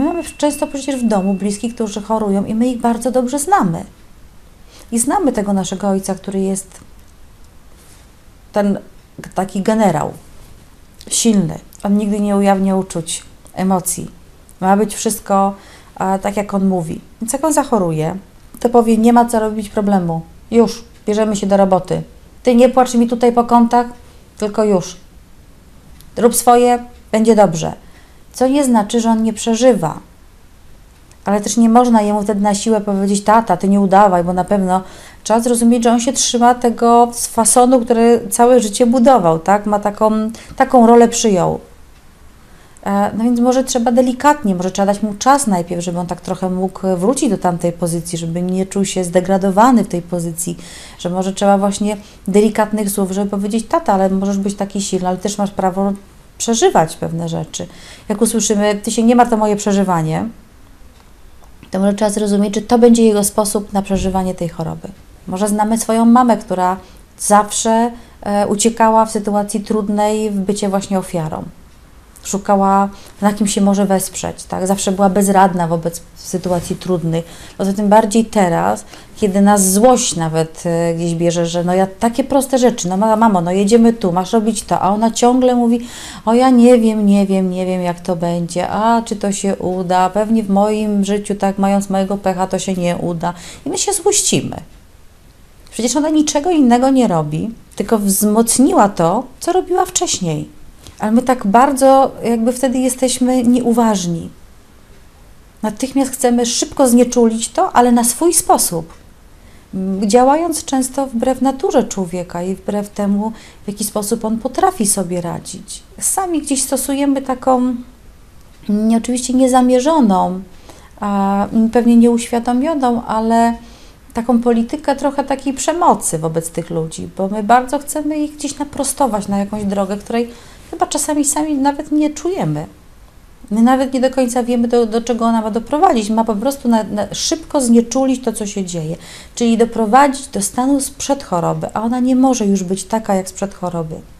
my mamy często przecież w domu bliskich, którzy chorują i my ich bardzo dobrze znamy. I znamy tego naszego ojca, który jest ten taki generał, silny. On nigdy nie ujawnia uczuć, emocji. Ma być wszystko tak, jak on mówi. Więc jak on zachoruje, to powie, nie ma co robić problemu. Już, bierzemy się do roboty. Ty nie płacz mi tutaj po kątach, tylko już. Rób swoje, będzie dobrze. Co nie znaczy, że on nie przeżywa. Ale też nie można jemu wtedy na siłę powiedzieć, tata, ty nie udawaj, bo na pewno trzeba zrozumieć, że on się trzyma tego z fasonu, który całe życie budował, tak? Ma taką rolę przyjął. No więc może trzeba delikatnie, może trzeba dać mu czas najpierw, żeby on tak trochę mógł wrócić do tamtej pozycji, żeby nie czuł się zdegradowany w tej pozycji, że może trzeba właśnie delikatnych słów, żeby powiedzieć, tata, ale możesz być taki silny, ale też masz prawo przeżywać pewne rzeczy. Jak usłyszymy, ty się nie martw o moje przeżywanie, to może trzeba zrozumieć, czy to będzie jego sposób na przeżywanie tej choroby. Może znamy swoją mamę, która zawsze uciekała w sytuacji trudnej w bycie właśnie ofiarą. Szukała, na kim się może wesprzeć, tak? Zawsze była bezradna wobec sytuacji trudnych. No to tym bardziej teraz, kiedy nas złość nawet gdzieś bierze, że no ja takie proste rzeczy, no mamo, no jedziemy tu, masz robić to, a ona ciągle mówi, o ja nie wiem jak to będzie, a czy to się uda, pewnie w moim życiu, tak mając mojego pecha, to się nie uda. I my się złościmy. Przecież ona niczego innego nie robi, tylko wzmocniła to, co robiła wcześniej. Ale my tak bardzo jakby wtedy jesteśmy nieuważni. Natychmiast chcemy szybko znieczulić to, ale na swój sposób. Działając często wbrew naturze człowieka i wbrew temu, w jaki sposób on potrafi sobie radzić. Sami gdzieś stosujemy taką, oczywiście niezamierzoną, pewnie nieuświadomioną, ale taką politykę trochę takiej przemocy wobec tych ludzi, bo my bardzo chcemy ich gdzieś naprostować na jakąś drogę, której chyba czasami sami nawet nie czujemy. My nawet nie do końca wiemy, do czego ona ma doprowadzić. Ma po prostu szybko znieczulić to, co się dzieje. Czyli doprowadzić do stanu sprzed choroby, a ona nie może już być taka jak sprzed choroby.